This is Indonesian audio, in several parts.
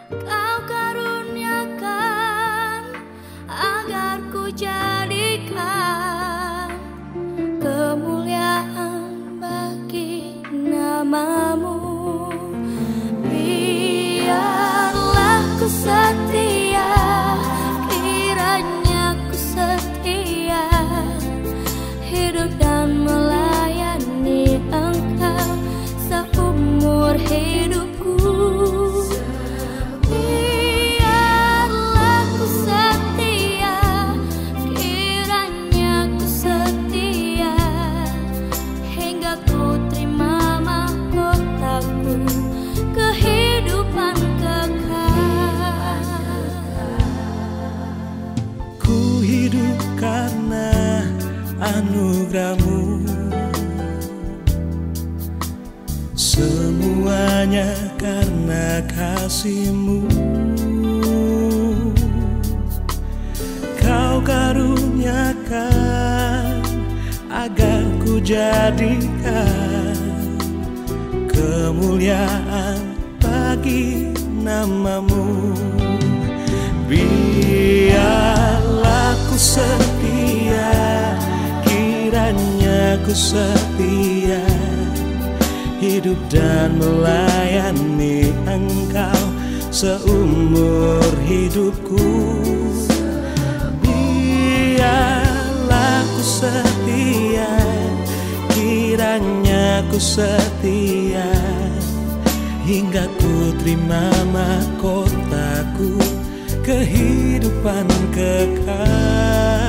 Kau karuniakan agar ku jadikan kemuliaan bagi namamu. Biarlah ku setia, kiranya ku setia, hidup dan melayani Engkau seumur hidupku. Biarlah ku setia, kiranya ku setia, hingga ku terima mahkotaku, kehidupan kekal. Ku hidup karena anugerah-Mu, semuanya karena kasih-Mu. Kau karuniakan agar ku jadikan kemuliaan bagi namamu. Biarlah ku setia, kiranya ku setia, hidup dan melayani Engkau seumur hidupku. Biarlah ku setia, kiranya ku setia, hingga ku terima mahkotaku, kehidupan kekal.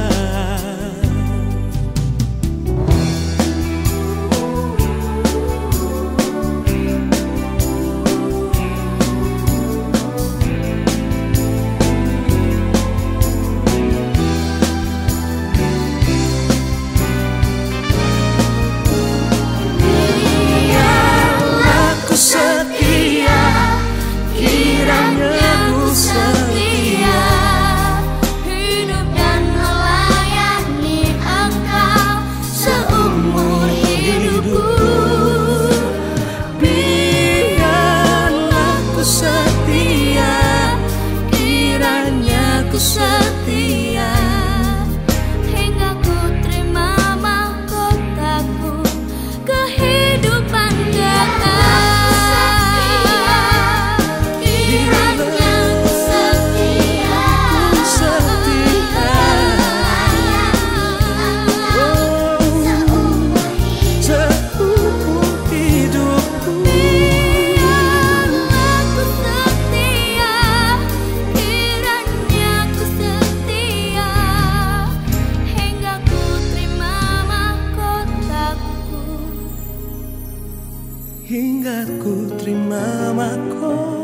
Setia, hingga ku terima mahkotaku, kehidupan kekal. Kiranya ku setia, seumur hidupku. Biarlah ku setia, kiranya ku setia, hingga ku terima mahkotaku. Hingga ku terima mahkota.